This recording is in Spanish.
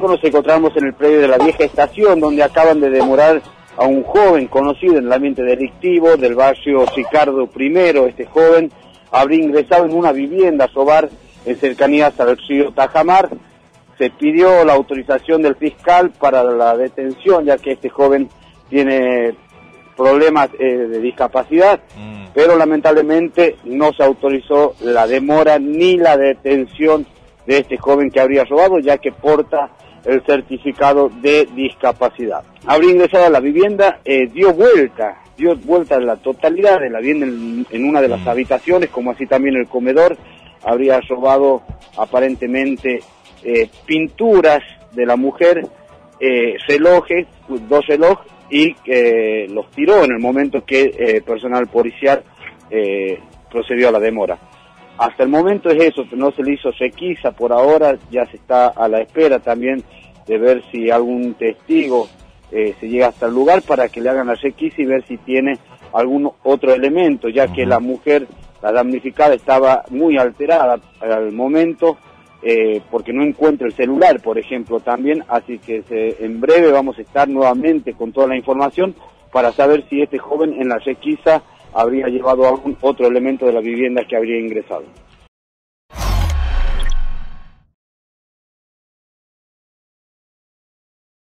Nos encontramos en el predio de la vieja estación, donde acaban de demorar a un joven conocido en el ambiente delictivo del barrio Ricardo I. Este joven habría ingresado en una vivienda a robar en cercanías al río Tajamar. Se pidió la autorización del fiscal para la detención, ya que este joven tiene problemas de discapacidad, pero lamentablemente no se autorizó la demora ni la detención de este joven que habría robado, ya que porta el certificado de discapacidad. Habría ingresado a la vivienda, dio vuelta a la totalidad de la vivienda en una de las habitaciones, como así también el comedor. Habría robado aparentemente pinturas de la mujer, relojes, 2 relojes, y los tiró en el momento que personal policial procedió a la demora. Hasta el momento es eso, no se le hizo requisa por ahora, ya se está a la espera también de ver si algún testigo se llega hasta el lugar para que le hagan la requisa y ver si tiene algún otro elemento, ya que la mujer, la damnificada, estaba muy alterada al momento, porque no encuentra el celular, por ejemplo, también, así que en breve vamos a estar nuevamente con toda la información para saber si este joven en la requisa habría llevado algún otro elemento de la vivienda que habría ingresado.